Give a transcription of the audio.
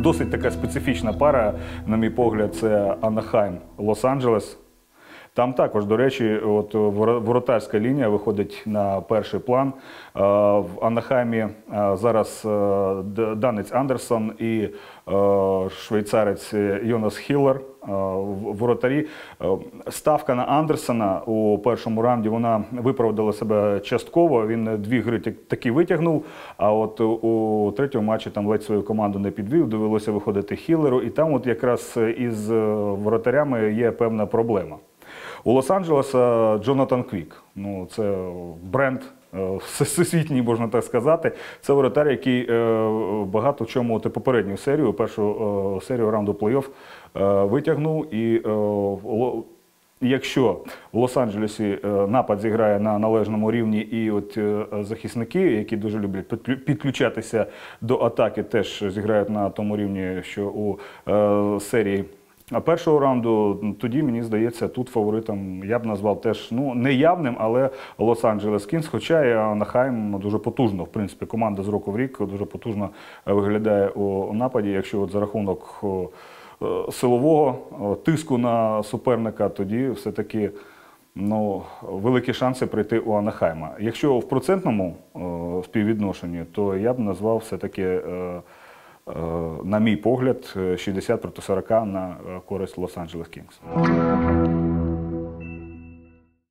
досить така специфічна пара, на мій погляд, це Анахайм, Лос-Анджелес. Там також, до речі, от воротарська лінія виходить на перший план. В Анахаймі зараз данець Андерсон і швейцарець Йонас Хіллер воротарі. Ставка на Андерсона у першому раунді, вона виправдала себе частково. Він 2 гри таки витягнув, а от у третьому матчі там ледь свою команду не підвів, довелося виходити Хіллеру. І там от якраз із воротарями є певна проблема. У Лос-Анджелеса Джонатан Квік. Ну, це бренд всесвітній, можна так сказати. Це воротар, який багато в чому попередню серію, першу серію раунду плей-офф витягнув. І якщо в Лос-Анджелесі напад зіграє на належному рівні, і от захисники, які дуже люблять підключатися до атаки, теж зіграють на тому рівні, що у серії першого раунду, тоді, мені здається, тут фаворитом я б назвав теж, ну, не явним, але Лос-Анджелес Кінгс, хоча і Анахайм дуже потужно, в принципі, команда з року в рік дуже потужно виглядає у нападі. Якщо от за рахунок силового тиску на суперника, тоді все-таки, ну, великі шанси прийти у Анахайма. Якщо в процентному співвідношенні, то я б назвав все-таки, на мій погляд, 60 проти 40 на користь Лос-Анджелес Кінгс.